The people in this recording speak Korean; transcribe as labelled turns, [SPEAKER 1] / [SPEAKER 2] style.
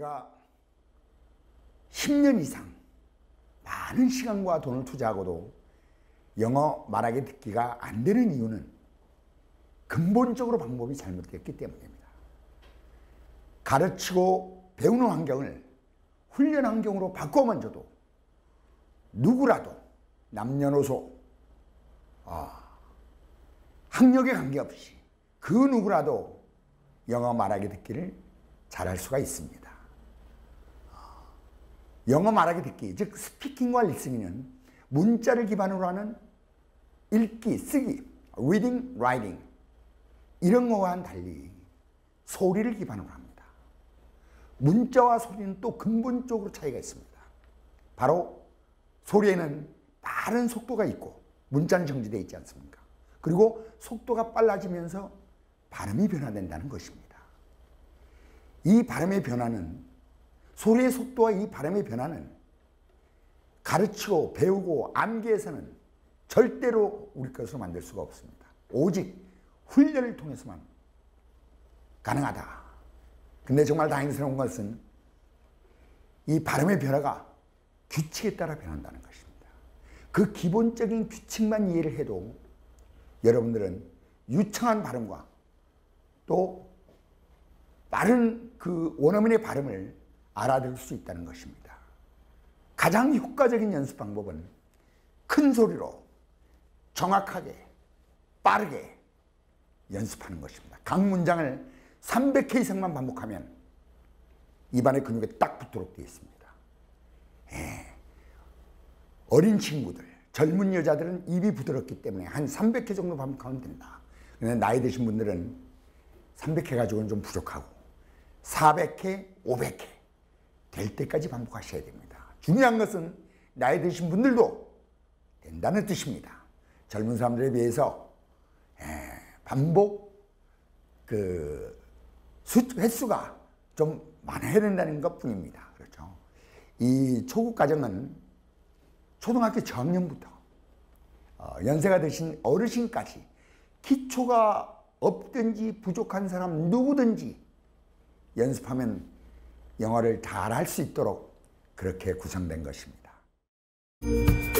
[SPEAKER 1] 우리가 10년 이상 많은 시간과 돈을 투자하고도 영어 말하기 듣기가 안 되는 이유는 근본적으로 방법이 잘못되었기 때문입니다. 가르치고 배우는 환경을 훈련 환경으로 바꿔만 줘도 누구라도 남녀노소 학력에 관계없이 그 누구라도 영어 말하기 듣기를 잘할 수가 있습니다. 영어 말하기 듣기, 즉 스피킹과 리스닝은 문자를 기반으로 하는 읽기, 쓰기, reading, writing 이런 거와는 달리 소리를 기반으로 합니다. 문자와 소리는 또 근본적으로 차이가 있습니다. 바로 소리에는 빠른 속도가 있고 문자는 정지되어 있지 않습니까? 그리고 속도가 빨라지면서 발음이 변화된다는 것입니다. 이 발음의 변화는, 소리의 속도와 이 발음의 변화는 가르치고 배우고 암기해서는 절대로 우리 것으로 만들 수가 없습니다. 오직 훈련을 통해서만 가능하다. 근데 정말 다행스러운 것은 이 발음의 변화가 규칙에 따라 변한다는 것입니다. 그 기본적인 규칙만 이해를 해도 여러분들은 유창한 발음과 또 빠른 그 원어민의 발음을 알아들을 수 있다는 것입니다. 가장 효과적인 연습 방법은 큰 소리로 정확하게 빠르게 연습하는 것입니다. 각 문장을 300회 이상만 반복하면 입안의 근육에 딱 붙도록 되어 있습니다. 어린 친구들, 젊은 여자들은 입이 부드럽기 때문에 한 300회 정도 반복하면 된다. 그런데 나이 드신 분들은 300회 가지고는 좀 부족하고 400회, 500회 될 때까지 반복하셔야 됩니다. 중요한 것은 나이 드신 분들도 된다는 뜻입니다. 젊은 사람들에 비해서 반복 횟수가 좀 많아야 된다는 것 뿐입니다. 그렇죠? 이 초급 과정은 초등학교 저학년부터 연세가 드신 어르신까지 기초가 없든지 부족한 사람 누구든지 연습하면 영어를 잘 할 수 있도록 그렇게 구성된 것입니다.